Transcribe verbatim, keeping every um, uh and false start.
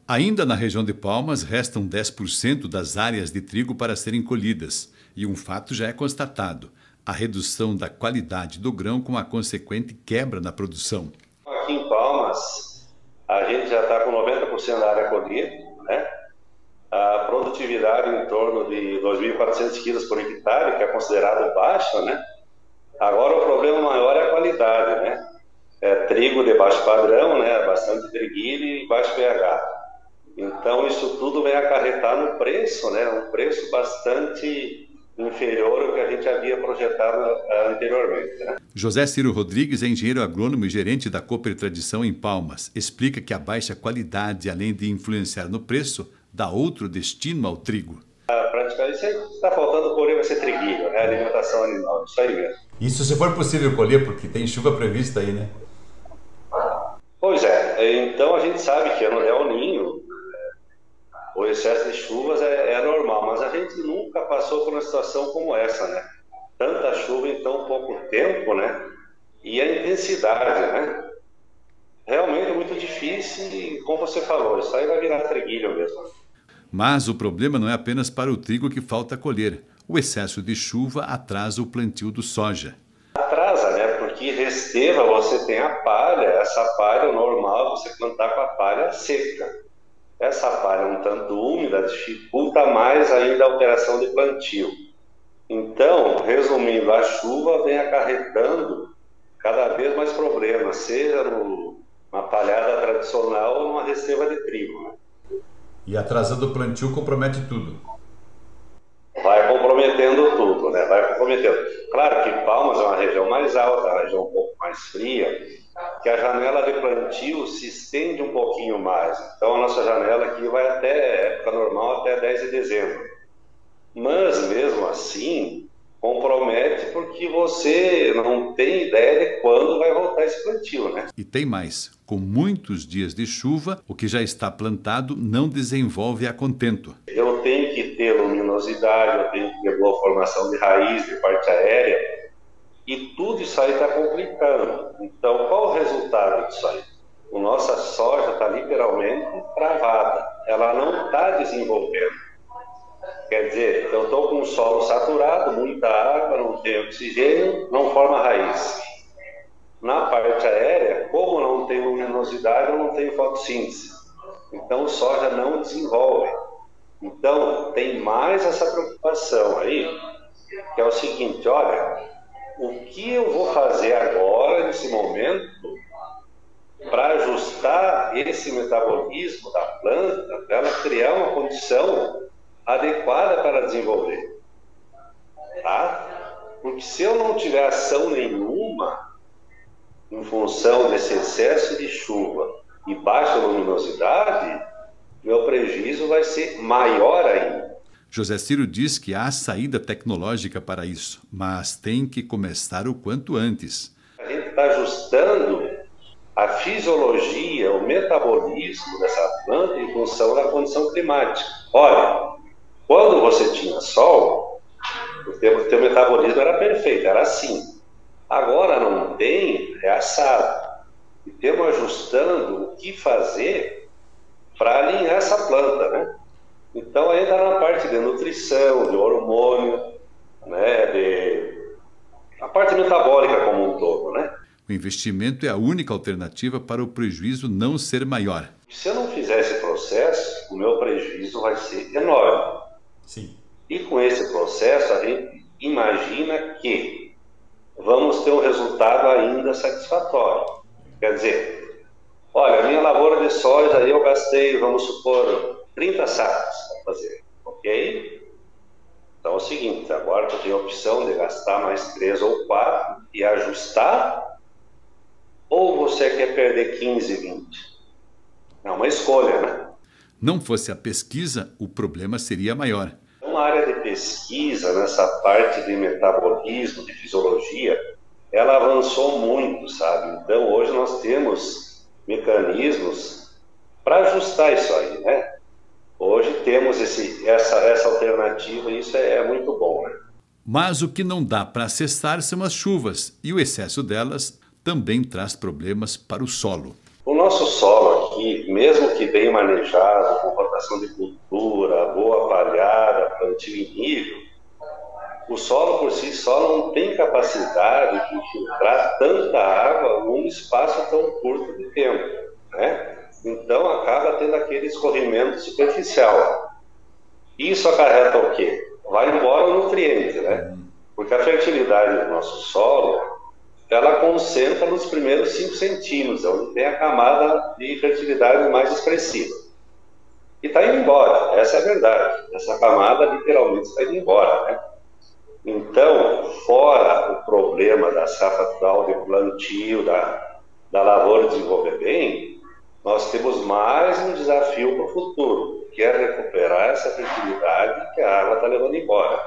Ainda na região de Palmas, restam dez por cento das áreas de trigo para serem colhidas. E um fato já é constatado: a redução da qualidade do grão com a consequente quebra na produção. Aqui em Palmas, a gente já está com noventa por cento da área colhida, né? A produtividade em torno de dois mil e quatrocentos quilos por hectare, que é considerado baixa, né? Agora o problema maior é a qualidade, né? É trigo de baixo padrão, né? Bastante triguilho e baixo pH. Então isso tudo vem acarretar no preço, né? Um preço bastante inferior ao que a gente havia projetado anteriormente, né? José Ciro Rodrigues é engenheiro agrônomo e gerente da Cooper Tradição em Palmas. Explica que a baixa qualidade, além de influenciar no preço, dá outro destino ao trigo. Ah, praticamente está faltando colher, vai ser triguilho, né? Alimentação animal, isso aí mesmo. Isso se for possível colher, porque tem chuva prevista aí, né? Pois é, então a gente sabe que é o ninho, o excesso de chuvas é, é normal, mas a gente nunca passou por uma situação como essa, né? Tanta chuva em tão pouco tempo, né? E a intensidade, né? Realmente é muito difícil e, como você falou, isso aí vai virar triguilho mesmo. Mas o problema não é apenas para o trigo que falta colher. O excesso de chuva atrasa o plantio do soja. Atrasa, né? Porque resteva, você tem a palha, essa palha, o normal é você plantar com a palha seca. Essa palha um tanto úmida dificulta mais ainda a operação de plantio. Então, resumindo, a chuva vem acarretando cada vez mais problemas, seja numa palhada tradicional ou numa resteva de trigo. E atrasando o plantio compromete tudo. Vai comprometendo tudo, né? Vai comprometendo. Claro que Palmas é uma região mais alta, uma região um pouco mais fria, que a janela de plantio se estende um pouquinho mais. Então a nossa janela aqui vai até época normal, até dez de dezembro. Mas mesmo assim, compromete porque você não tem ideia de quando vai voltar esse plantio, né? E tem mais: com muitos dias de chuva, o que já está plantado não desenvolve a contento. Eu tenho que ter luminosidade, eu tenho que ter boa formação de raiz, de parte aérea, e tudo isso aí está complicando. Então, qual o resultado disso aí? A nossa soja está literalmente travada, ela não está desenvolvendo. Quer dizer, eu estou com o solo saturado, muita água, não tem oxigênio, não forma raiz. Na parte aérea, como não tem luminosidade, eu não tenho fotossíntese. Então, o soja não desenvolve. Então, tem mais essa preocupação aí, que é o seguinte: olha, o que eu vou fazer agora, nesse momento, para ajustar esse metabolismo da planta, para ela criar uma condição adequada para desenvolver, tá? Porque se eu não tiver ação nenhuma em função desse excesso de chuva e baixa luminosidade, meu prejuízo vai ser maior ainda. José Ciro diz que há saída tecnológica para isso, mas tem que começar o quanto antes. A gente está ajustando a fisiologia, o metabolismo dessa planta em função da condição climática. Olha, quando você tinha sol, o teu, o teu metabolismo era perfeito, era assim. Agora não tem, é assado. E temos ajustando o que fazer para alinhar essa planta, né? Então aí está na parte de nutrição, de hormônio, né, de a parte metabólica como um todo, né? O investimento é a única alternativa para o prejuízo não ser maior. Se eu não fizer esse processo, o meu prejuízo vai ser enorme. Sim. E com esse processo a gente imagina que vamos ter um resultado ainda satisfatório. Quer dizer, olha, a minha lavoura de soja aí eu gastei, vamos supor, trinta sacos para fazer, ok? Então é o seguinte, agora tu tem a opção de gastar mais três ou quatro e ajustar, ou você quer perder quinze, vinte? É uma escolha, né? Não fosse a pesquisa, o problema seria maior. Uma área de pesquisa nessa parte de metabolismo, de fisiologia, ela avançou muito, sabe? Então hoje nós temos mecanismos para ajustar isso aí, né? Hoje temos esse, essa, essa alternativa e isso é, é muito bom, né? Mas o que não dá para acessar são as chuvas, e o excesso delas também traz problemas para o solo. O nosso solo aqui que, mesmo que bem manejado, com rotação de cultura, boa palhada, plantio em nível, o solo por si só não tem capacidade de filtrar tanta água num espaço tão curto de tempo, né? Então acaba tendo aquele escorrimento superficial. Isso acarreta o quê? Vai embora o nutriente, né? Porque a fertilidade do nosso solo, ela concentra nos primeiros cinco centímetros, onde tem a camada de fertilidade mais expressiva. E está indo embora, essa é a verdade. Essa camada literalmente está indo embora, né? Então, fora o problema da safra atual de plantio, da, da lavoura desenvolver bem, nós temos mais um desafio para o futuro, que é recuperar essa fertilidade que a água está levando embora.